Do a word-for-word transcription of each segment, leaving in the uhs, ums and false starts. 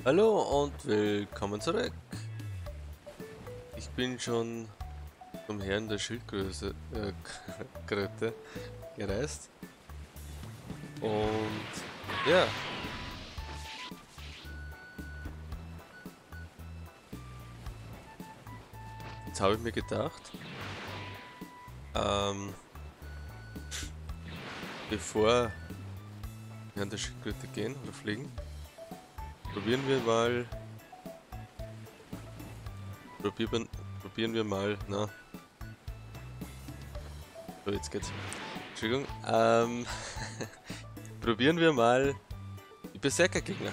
Hallo und willkommen zurück. Ich bin schon zum Herrn der Schildkröte äh, Kröte gereist. Und ja. Jetzt habe ich mir gedacht, ähm, bevor wir an der Schildkröte gehen oder fliegen, probieren wir mal probieren, probieren wir mal, na. So, jetzt geht's. Entschuldigung. Ähm, probieren wir mal die Berserker-Gegner.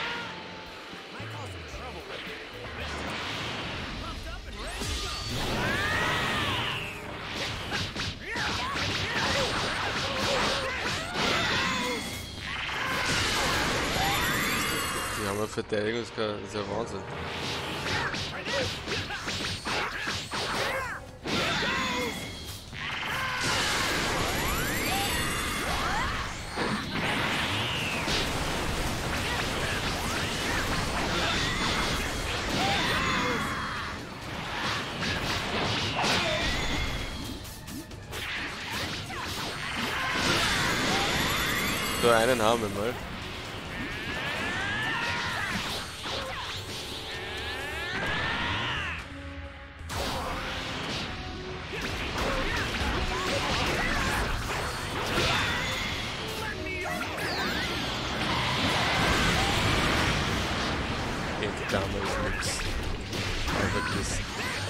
Die haben eine Verteidigung, das ist ja Wahnsinn. So einen haben wir mal. Geht damals nichts. Einfach Kissen.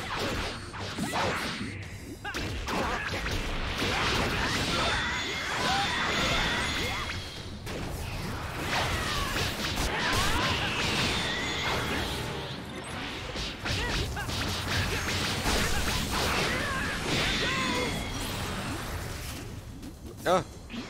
Ja.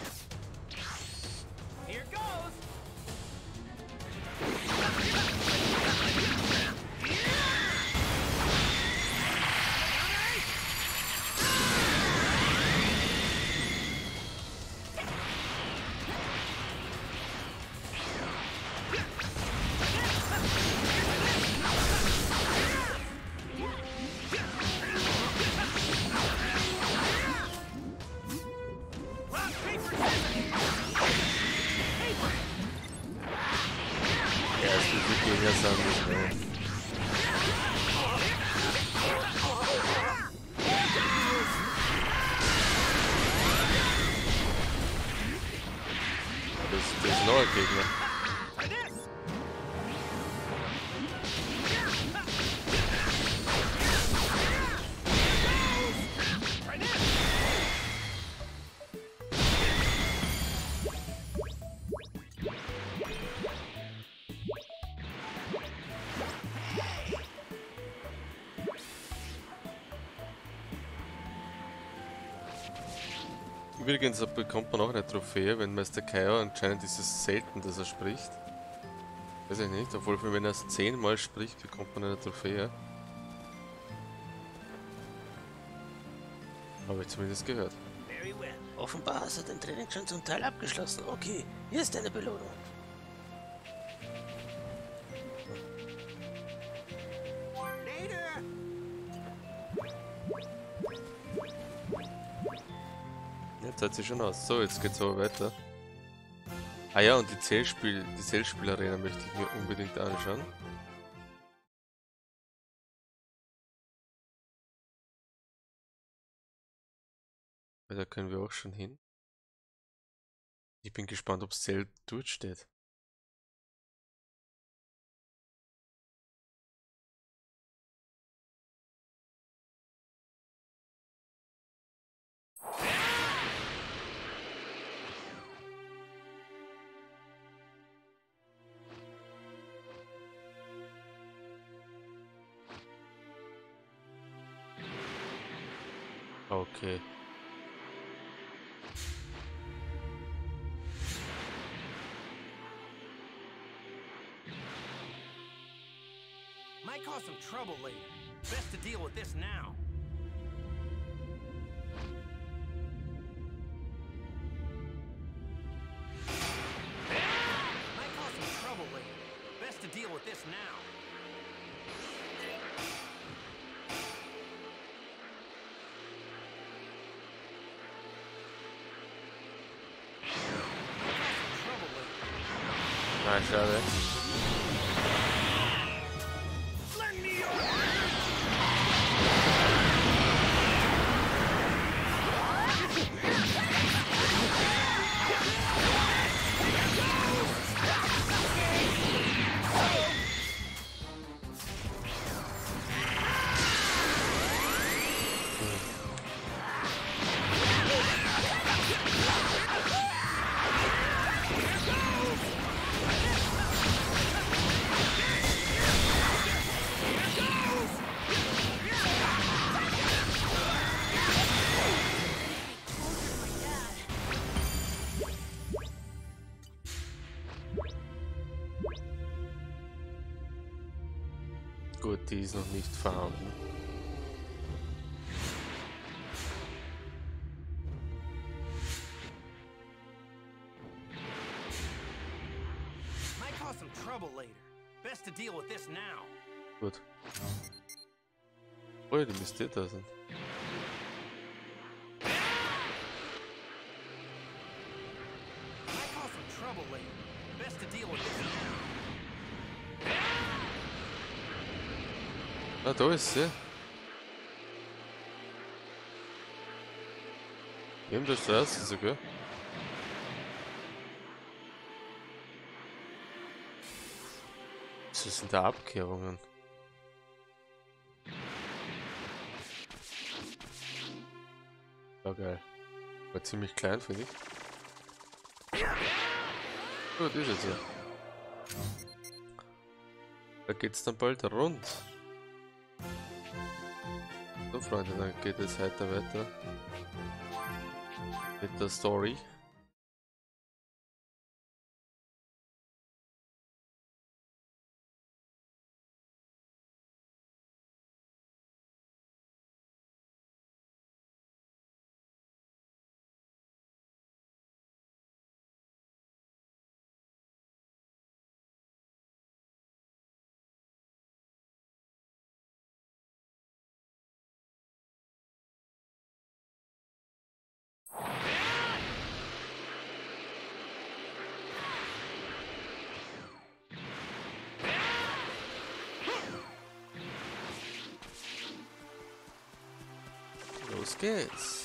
Gegner sind nicht mehr. Das, das ist noch ein Gegner. Übrigens bekommt man auch eine Trophäe, wenn Meister Kaio, anscheinend ist es selten, dass er spricht. Weiß ich nicht, obwohl wenn er es zehnmal spricht, bekommt man eine Trophäe. Habe ich zumindest gehört. Offenbar hast du dein Training schon zum Teil abgeschlossen. Okay, hier ist deine Belohnung. Jetzt hat sie schon aus. So, jetzt geht's aber weiter. Ah ja, und die Zählspiel, die Zählspielarena möchte ich mir unbedingt anschauen. Weil da können wir auch schon hin. Ich bin gespannt, ob Zell dort steht. Okay. Might cause some trouble later. Best to deal with this now. Might cause some trouble later. Best to deal with this now. Nein, schade. Lend me your Gut, die ist noch nicht vorhanden. might cause some trouble later. Best to deal with this now. Gut. Oh ja, die müsste da sein. Might cause some trouble later. Best to deal with this now. Ah, da ist sie. Neben der Straße sogar. Was sind da Abkehrungen? Ja, geil. War ziemlich klein, finde ich. Gut, ist jetzt ja. Da geht's dann bald rund. So, Freunde, dann geht es heute weiter mit der Story. Los geht's.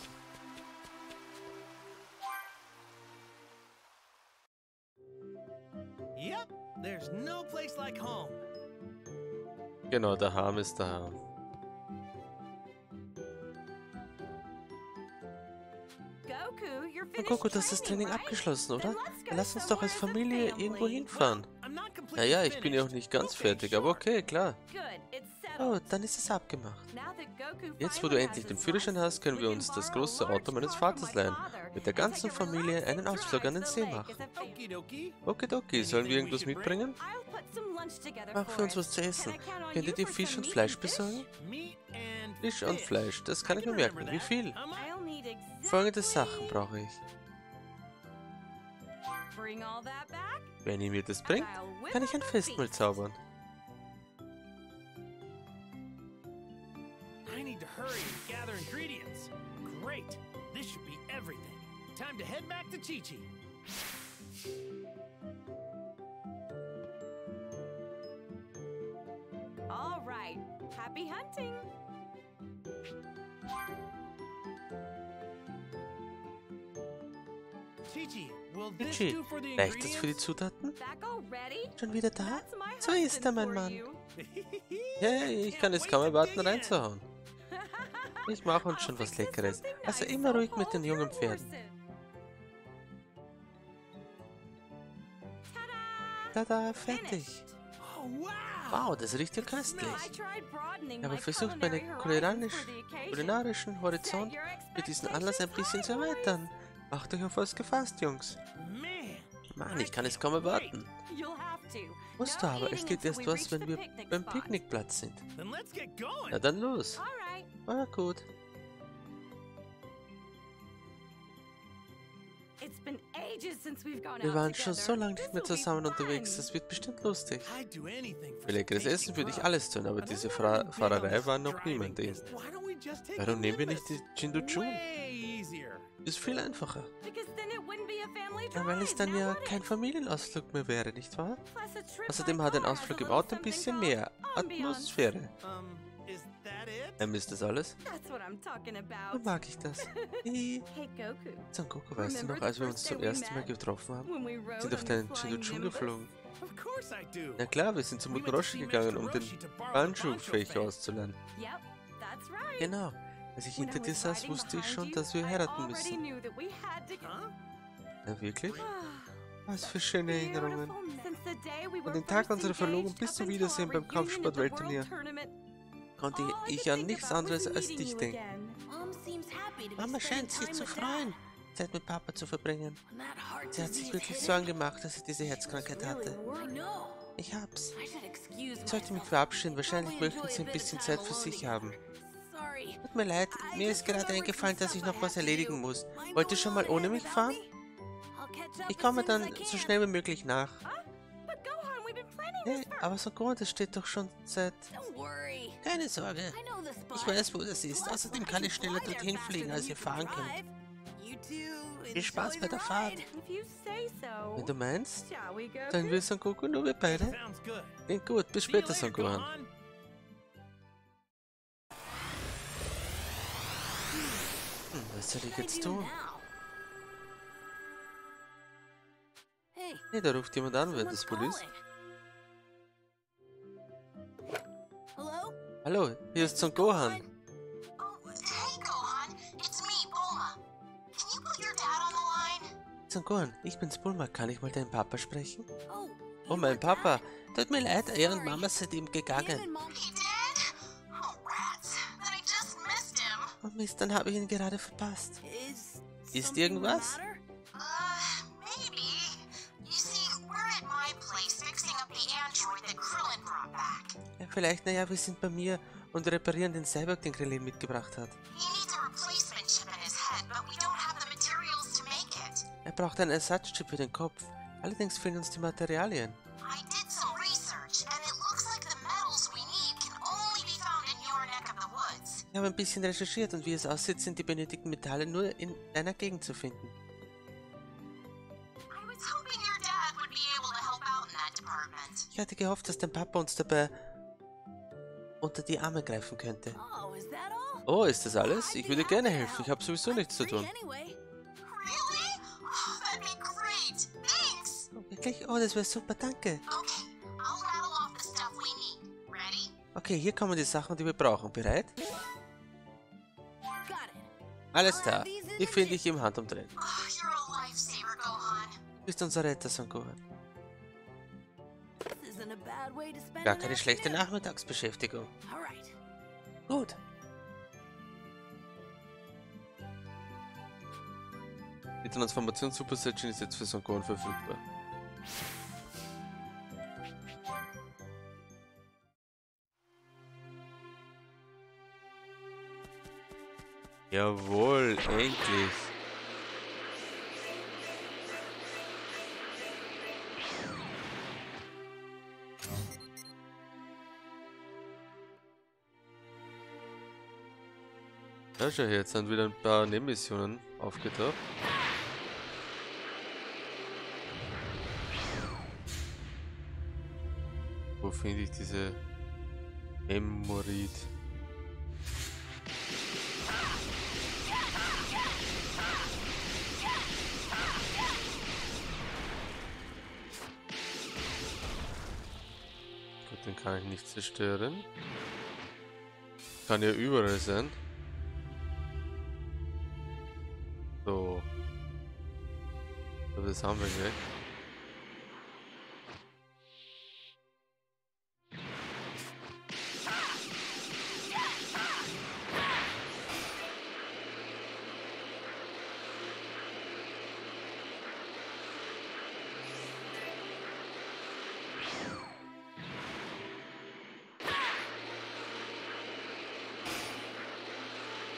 Yep, there's no place like home. Genau, der Harm ist der Harm. Goku, das ist das Training abgeschlossen, oder? Dann lass uns doch als Familie irgendwo hinfahren. Naja, ich bin ja auch nicht ganz fertig, aber okay, klar. Oh, dann ist es abgemacht. Jetzt, wo du endlich den Führerschein hast, können wir uns das große Auto meines Vaters leihen. Mit der ganzen Familie einen Ausflug an den See machen. Okidoki, sollen wir irgendwas mitbringen? Mach für uns was zu essen. Könnt ihr dir Fisch und Fleisch besorgen? Fisch und Fleisch, das kann ich mir merken. Wie viel? Folgende Sachen brauche ich. Wenn ihr mir das bringt, kann ich ein Festmahl zaubern. I need to hurry and gather ingredients. Great. This should be everything. Time to head back to Chi-Chi. All right. Happy hunting. Chi-Chi, will this Chi, do for the reicht das für die ingredients? Zutaten? Back already? Schon wieder da? That's my So ist er, husband mein for Mann. you. Hey, ich kann es kaum erwarten, reinzuhauen. Ich mache uns schon was Leckeres. Also immer ruhig mit den jungen Pferden. Tada, fertig. Oh, wow. Wow, das riecht ja köstlich. Ich habe versucht, meinen kulinarisch, kulinarischen Horizont für diesen Anlass ein bisschen zu erweitern. Macht euch auf was gefasst, Jungs. Man, Mann, ich kann es kaum erwarten. Musst du aber, es geht erst was, wenn wir beim Picknickplatz sind. then let's get going. Na dann los. Ah, gut. It's been Wir waren schon so lange nicht mehr zusammen unterwegs, das wird bestimmt lustig. I'd do anything for Für leckeres Essen würde ich alles tun, aber diese Fra Fahrerei war noch nie mein Ding. Why don't we just take Warum it nehmen wir with nicht die us? Chindu-Chun? Way easier. Ist viel einfacher. Ja, weil es dann ja kein Familienausflug mehr wäre, nicht wahr? Außerdem hat ein Ausflug im Auto ein bisschen mehr Atmosphäre. Um, is that it? Ähm, ist das alles? That's what I'm talking So about. mag ich das. Hey, Hey Goku, Son Goku, weißt du noch, als wir uns zum ersten Mal getroffen haben? when we rode Sind auf on deinen the flying Chindu-Chun Nimbus? geflogen. Of course I do. Na klar, wir sind zum We went to Mutoroshi see gegangen, Master um den Roshi to borrow the Banjo Banjo-Fächer Fan. auszulernen. Yep, that's right. Genau. Als ich When hinter I dir was saß, riding wusste ich behind schon, you, dass wir I heiraten already müssen. knew that we had to- Huh? Na wirklich? Ah, Was für schöne Erinnerungen. beautiful. Since the day we Von were dem Tag first unserer Verlobung engaged bis up zum until Wiedersehen our beim reunion at the Kampfsport-Weltturnier World Tournament. konnte All I ich could an think nichts about was anderes als meeting dich you denken. again. Mama scheint sich zu freuen, Zeit mit Papa zu verbringen. Sie hat sich wirklich Sorgen gemacht, dass ich diese Herzkrankheit hatte. Ich hab's. Ich sollte mich verabschieden, wahrscheinlich möchten sie ein bisschen Zeit für sich haben. Tut mir leid, mir ist gerade eingefallen, dass ich noch was erledigen muss. Wollt ihr schon mal ohne mich fahren? Ich komme dann so schnell wie möglich nach. But Gohan, we've been planning Hey, this for- aber so gut, das steht doch schon seit... Keine Sorge. Ich weiß, wo das ist. Außerdem kann ich schneller dorthin fliegen, als ihr fahren könnt. Viel Spaß bei der Fahrt. If you say so. Wenn du meinst, Shall we go? dann wir Son Goku nur wir beide. Sounds good. Klingt gut, bis See you später, later, Son Gohan. Gohan. Hm, was soll ich jetzt tun? Hey, da ruft jemand an, wer das wohl ist. Hallo, hier ist Son Gohan. Oh, hey Gohan, it's me, Bulma. Can you put your dad on the line? Son Gohan, ich bin's Bulma. Kann ich mal deinen Papa sprechen? Oh, mein Papa. Tut mir leid, er und Mama sind ihm gegangen. He did? Oh, rats. Then I just missed him. Oh Mist, dann habe ich ihn gerade verpasst. Ist irgendwas? Uh, maybe. You see, we're at my place fixing up the android that Krillin brought back. Ja, vielleicht, naja, wir sind bei mir und reparieren den Cyborg, den Krillin mitgebracht hat. He needs a replacement chip in his head, but we don't have the materials to make it. Er braucht einen Ersatzchip für den Kopf. Allerdings fehlen uns die Materialien. I did some research, and it looks like the metals we need can only be found in your neck of the woods. Ich habe ein bisschen recherchiert und wie es aussieht, sind die benötigten Metalle nur in deiner Gegend zu finden. I was hoping your dad would be able to help out in that department. Ich hatte gehofft, dass dein Papa uns dabei unter die Arme greifen könnte. Oh, ist das alles? Ich würde gerne helfen. Ich habe sowieso nichts zu tun. Really? Oh, that'd be great. Thanks. Oh, wirklich? Oh, das wäre super, danke. Okay, I'll rattle off the stuff we need. Ready? Okay, hier kommen die Sachen, die wir brauchen. Bereit? Alles klar. Die finde ich im Handumdrehen. Oh, you're a lifesaver, Gohan. Du bist unser Retter, Son Gohan. Gar keine schlechte Nachmittagsbeschäftigung. Gut. Die Transformation Super Saiyan ist jetzt für Son Gohan verfügbar. Jawohl, endlich. Ja, schau her, jetzt sind wieder ein paar Nebenmissionen aufgetaucht. Wo finde ich diese Memorid? Gut, den kann ich nicht zerstören. Kann ja überall sein. So. So, das haben wir gleich. Ready? Go!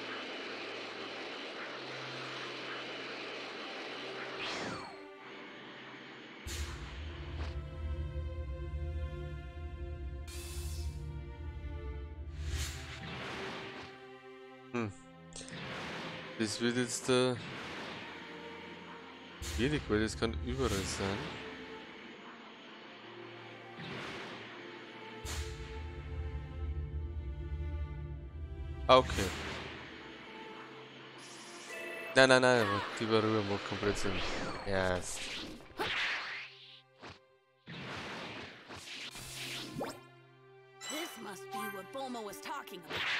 Das wird jetzt äh, schwierig, weil das kann überall sein. Ah, okay. Nein, nein, nein, aber die Barriere macht komplett Sinn. Erst. This must be what Bulma was talking about.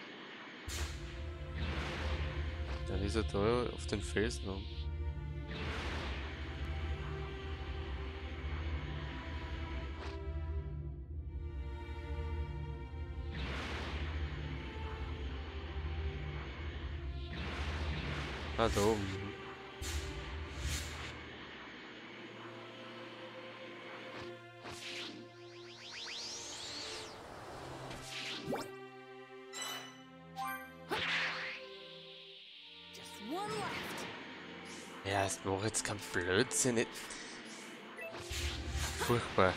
Dann ist er da auf den Felsen um. Ah, da oben. Just one left. Ja, es macht jetzt kein Blödsinn. Nicht. Furchtbar.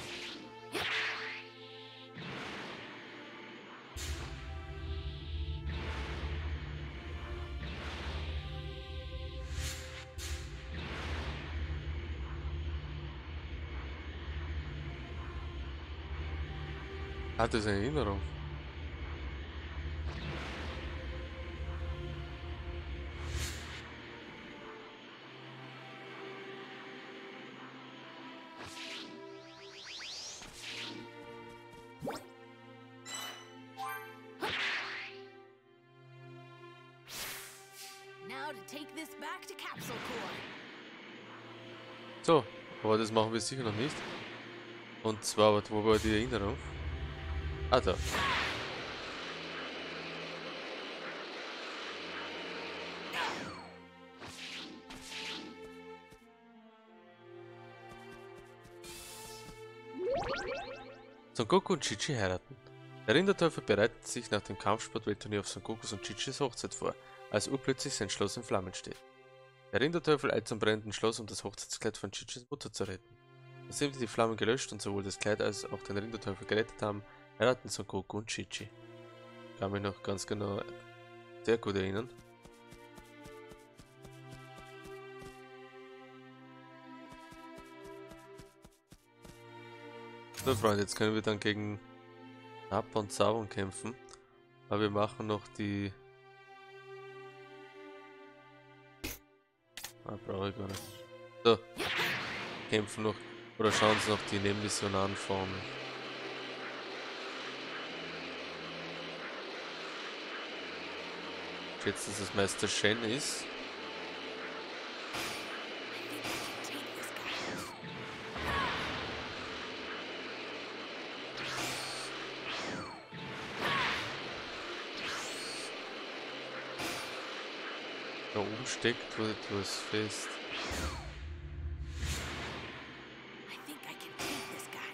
Hat das eine Erinnerung? Now to take this back to Capsule Corps. So, aber das machen wir sicher noch nicht. Und zwar, warte, wo war die Erinnerung? Ah, da. Son Goku und Chi-Chi heiraten. Der Rinderteufel bereitet sich nach dem Kampfsport-Weltturnier auf Son Gokus und Chi-Chis Hochzeit vor, als urplötzlich sein Schloss in Flammen steht. Der Rinderteufel eilt zum brennenden Schloss, um das Hochzeitskleid von Chi-Chis Mutter zu retten. Nachdem sie die Flammen gelöscht und sowohl das Kleid als auch den Rinderteufel gerettet haben, heiraten Son Goku und Chi-Chi. Kann mich noch ganz genau sehr gut erinnern. So Freunde, jetzt können wir dann gegen Nappa und Sabon kämpfen. Aber wir machen noch die... Ah, brauche ich gar nicht. So, kämpfen noch, oder schauen uns noch die Nebenmission an von... Ich schätze, dass es Meister Shen ist. Da oben steckt wohl etwas fest. I think I can take this guy.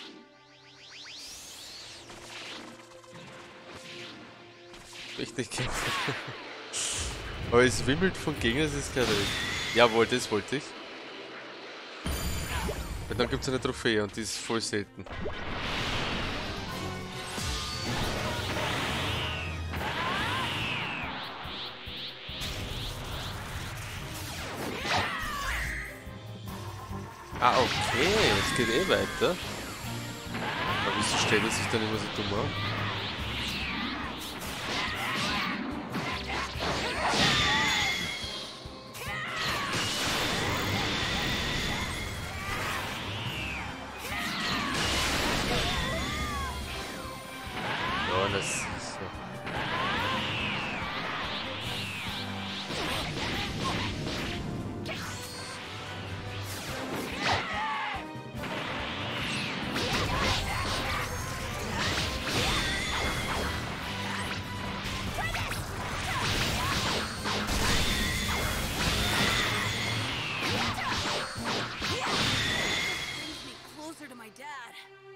Richtig kämpfen. Aber es wimmelt von Gegnern, das ist gerade. Jawohl, das wollte ich. Und dann gibt es eine Trophäe und die ist voll selten. Ah, okay, es geht eh weiter. Aber wieso stellt er sich dann immer so dumm an? Ja, das ist so. Brings me closer to my dad.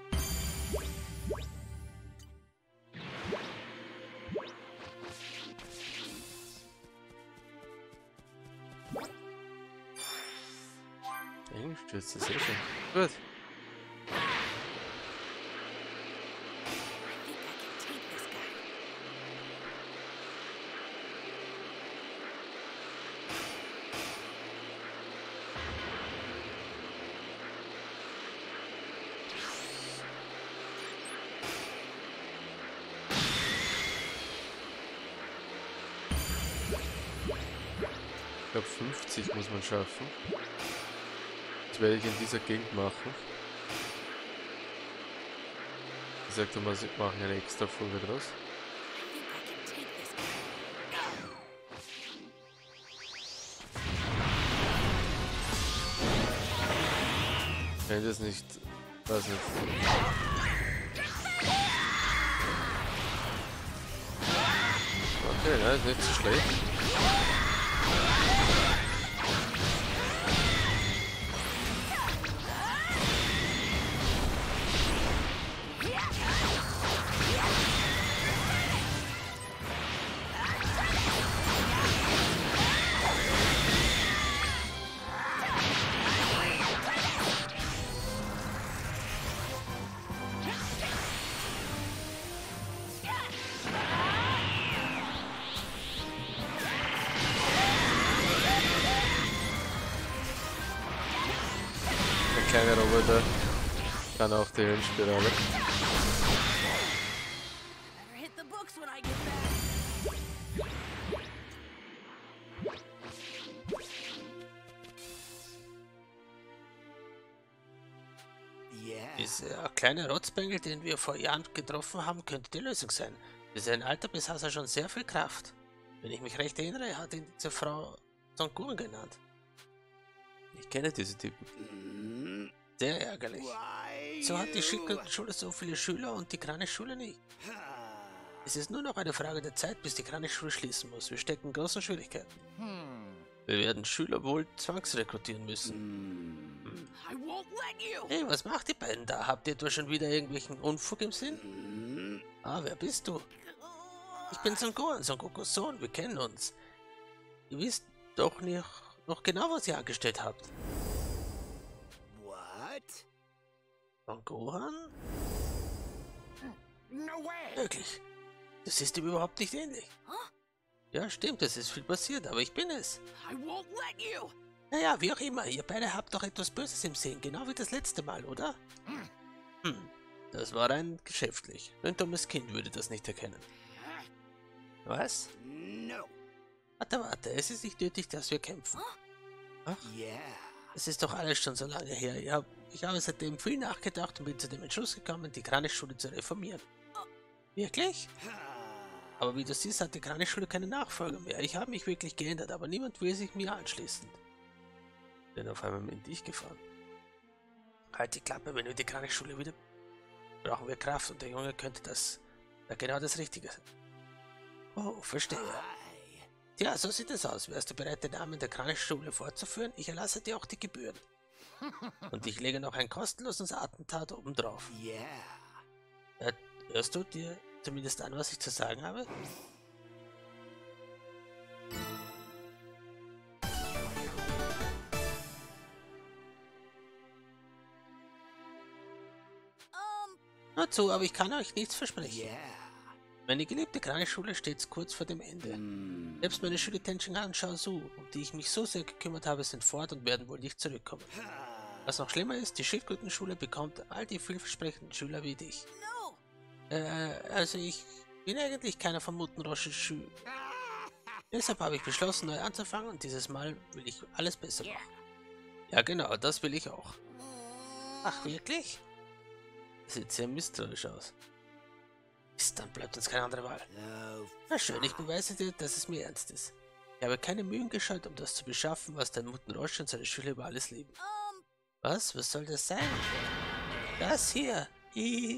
Englisch stürzt das eh schon. Gut. I think I can take this guy. glaube fünfzig muss man schaffen. Das werde ich in dieser Gegend machen. Ich sagte mal, sie machen eine extra Folge draus. Wenn das nicht, weiß nicht. Okay, nein, ist nicht so schlecht. Kleine Roboter kann auch die Höhenspirale. Better hit the books when I get back. Dieser kleine Rotzbengel, den wir vor Jahren getroffen haben, könnte die Lösung sein. Für sein Alter besaß er schon sehr viel Kraft. Wenn ich mich recht erinnere, hat ihn diese Frau Songun genannt. Ich kenne diese Typen. Sehr ärgerlich. So hat die Schildkrötenschule so viele Schüler und die Kranichschule nicht. Es ist nur noch eine Frage der Zeit, bis die Kranichschule schließen muss. Wir stecken in großen Schwierigkeiten. Wir werden Schüler wohl zwangsrekrutieren müssen. Hey, was macht ihr beiden da? Habt ihr etwa schon wieder irgendwelchen Unfug im Sinn? Ah, wer bist du? Ich bin Son Gohan, Son Gokus Sohn. Wir kennen uns. Ihr wisst doch nicht noch genau, was ihr angestellt habt. Son Gohan? Wirklich? Du siehst ihm überhaupt nicht ähnlich. Ja, stimmt, es ist viel passiert, aber ich bin es. Naja, wie auch immer, ihr beide habt doch etwas Böses im Sinn, genau wie das letzte Mal, oder? Hm, das war rein geschäftlich. Ein dummes Kind würde das nicht erkennen. Was? Warte, warte, es ist nicht nötig, dass wir kämpfen. Ach? Es ist doch alles schon so lange her. Ich habe ich hab seitdem viel nachgedacht und bin zu dem Entschluss gekommen, die Kranichschule zu reformieren. Wirklich? Aber wie du siehst, hat die Kranichschule keine Nachfolger mehr. Ich habe mich wirklich geändert, aber niemand will sich mir anschließen. Bin auf einmal mit dich gefahren. Halt die Klappe, wenn wir die Kranichschule wieder... Brauchen wir Kraft und der Junge könnte das... Ja, genau das Richtige sein. Oh, verstehe. Tja, so sieht es aus. Wärst du bereit, den Namen der Kranichschule fortzuführen? Ich erlasse dir auch die Gebühren. Und ich lege noch ein kostenloses Attentat obendrauf. Ja, hörst du dir zumindest an, was ich zu sagen habe? Nur zu, aber ich kann euch nichts versprechen. Meine geliebte Kranichschule steht kurz vor dem Ende. Selbst meine Schüler Tenshinhan und Shao Su, um die ich mich so sehr gekümmert habe, sind fort und werden wohl nicht zurückkommen. Was noch schlimmer ist, die Schildkrötenschule bekommt all die vielversprechenden Schüler wie dich. Äh, also ich bin eigentlich keiner von Muttenroschen Schü. Deshalb habe ich beschlossen, neu anzufangen und dieses Mal will ich alles besser machen. Ja genau, das will ich auch. Ach, wirklich? Das sieht sehr misstrauisch aus. Mist, dann bleibt uns keine andere Wahl. Na schön, ich beweise dir, dass es mir ernst ist. Ich habe keine Mühen gescheut, um das zu beschaffen, was dein Muttenroschen und seine Schüler über alles lieben. Was? Was soll das sein? Das hier. Hihi.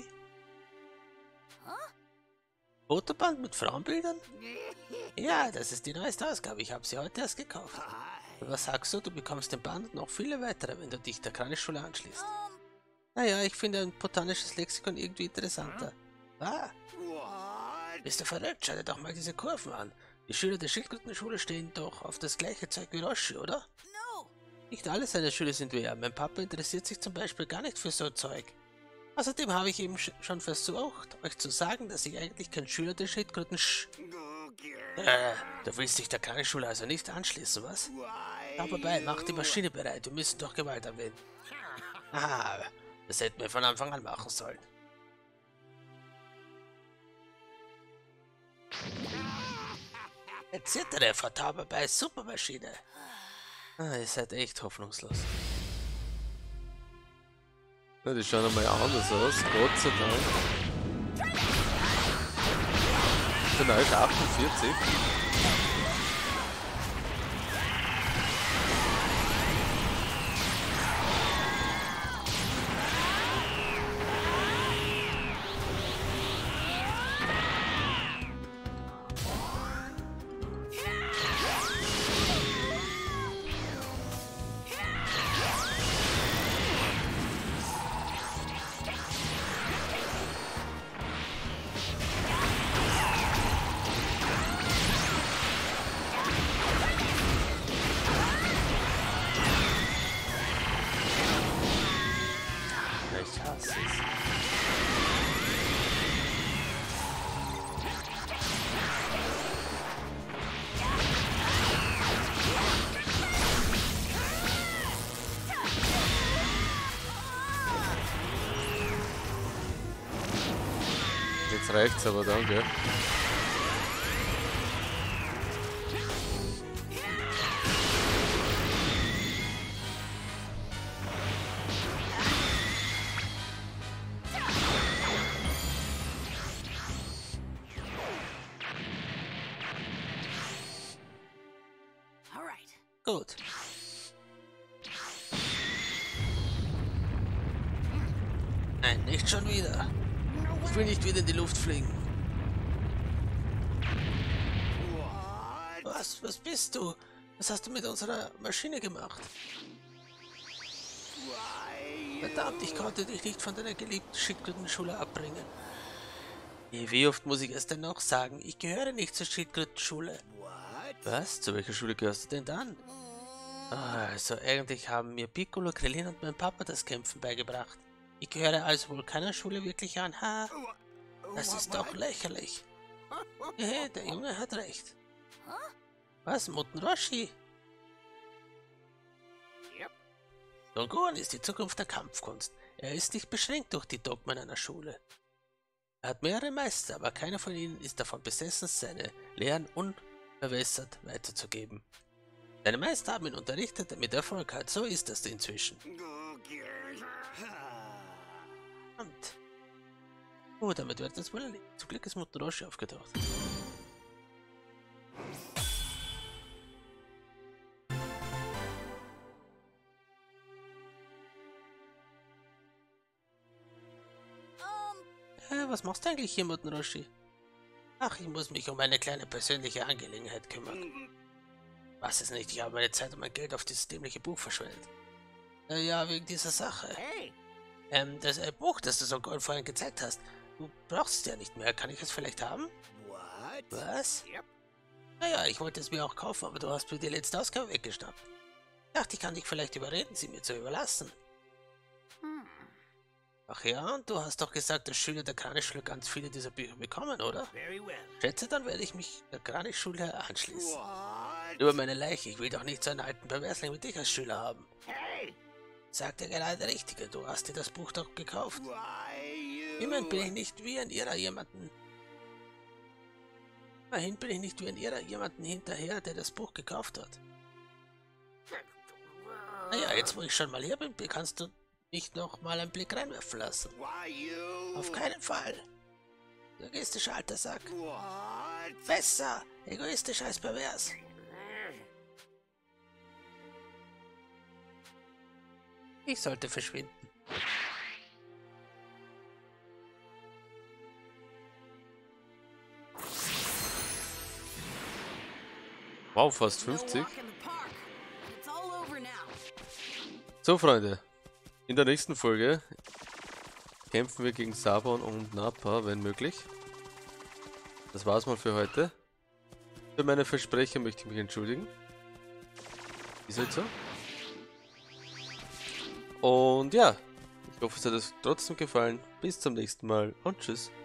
Fotoband mit Frauenbildern? Ja, das ist die neueste Ausgabe. Ich habe sie heute erst gekauft. Und was sagst du? Du bekommst den Band und noch viele weitere, wenn du dich der Kranichschule anschließt. Naja, ich finde ein botanisches Lexikon irgendwie interessanter. Ah. Bist du verrückt? Schau dir doch mal diese Kurven an. Die Schüler der Schildkrötenschule stehen doch auf das gleiche Zeug wie Roshi, oder? Nicht alle seine Schüler sind wie er. Mein Papa interessiert sich zum Beispiel gar nicht für so Zeug. Außerdem habe ich eben schon versucht, euch zu sagen, dass ich eigentlich kein Schüler der Schildkröten sch... Äh, du willst dich der Kranichschule also nicht anschließen, was? Schau vorbei, mach die Maschine bereit, wir müssen doch Gewalt anwenden. Aha, das hätten wir von Anfang an machen sollen. Erzittere vor Tauberbei Supermaschine. Ah, ihr seid echt hoffnungslos. Ja, die schauen einmal anders aus, Gott sei Dank. Der neue ist achtundvierzig. Ich hasse es. Jetzt reicht's aber dann, gell? Gut. Nein, nicht schon wieder. Ich will nicht wieder in die Luft fliegen. Was? Was bist du? Was hast du mit unserer Maschine gemacht? Verdammt, ich konnte dich nicht von deiner geliebten Schildkrötenschule abbringen. Wie oft muss ich es denn noch sagen? Ich gehöre nicht zur Schildkrötenschule. Was? Zu welcher Schule gehörst du denn dann? Also, eigentlich haben mir Piccolo, Krillin und mein Papa das Kämpfen beigebracht. Ich gehöre also wohl keiner Schule wirklich an. Ha! Das ist doch lächerlich. Hey, der Junge hat recht. Was, Muten Roshi? Don Gohan ist die Zukunft der Kampfkunst. Er ist nicht beschränkt durch die Dogmen einer Schule. Er hat mehrere Meister, aber keiner von ihnen ist davon besessen, seine Lehren unverwässert weiterzugeben. Seine Meister haben ihn unterrichtet, damit er Erfolg hat. So ist das inzwischen. Und oh, damit wird das wohl erledigt. Zum Glück ist Muten Roshi aufgetaucht. Äh, was machst du eigentlich hier, Muten Roshi? Ach, ich muss mich um eine kleine persönliche Angelegenheit kümmern. Was ist nicht? Ich habe meine Zeit und mein Geld auf dieses dämliche Buch verschwendet. Äh, ja, wegen dieser Sache. Hey! Ähm, das äh, Buch, das du so vorhin gezeigt hast. Du brauchst es ja nicht mehr. Kann ich es vielleicht haben? What? Was? Yep. Naja, ich wollte es mir auch kaufen, aber du hast mir die letzte Ausgabe weggeschnappt. Ich dachte, ich kann dich vielleicht überreden, sie mir zu überlassen. Hm. Ach ja, und du hast doch gesagt, dass Schüler der Kranichschule ganz viele dieser Bücher bekommen, oder? Very well. Schätze, dann werde ich mich der Kranichschule anschließen. What? Über meine Leiche, ich will doch nicht so einen alten Perversling wie dich als Schüler haben. Hey! Sagt der gerade der Richtige, du hast dir das Buch doch gekauft. Why you? Immerhin bin ich nicht wie ein Irrer jemanden. Immerhin bin ich nicht wie ein Irrer jemanden hinterher, der das Buch gekauft hat. Naja, jetzt wo ich schon mal hier bin, kannst du nicht noch mal einen Blick reinwerfen lassen. Why you? Auf keinen Fall. Egoistischer alter Sack. What? Besser. Egoistisch als pervers. Ich sollte verschwinden. Wow, fast fünfzig. So, Freunde. In der nächsten Folge kämpfen wir gegen Sabon und Nappa, wenn möglich. Das war's mal für heute. Für meine Versprecher möchte ich mich entschuldigen. Ist halt so. Und ja, ich hoffe, es hat euch trotzdem gefallen. Bis zum nächsten Mal und tschüss.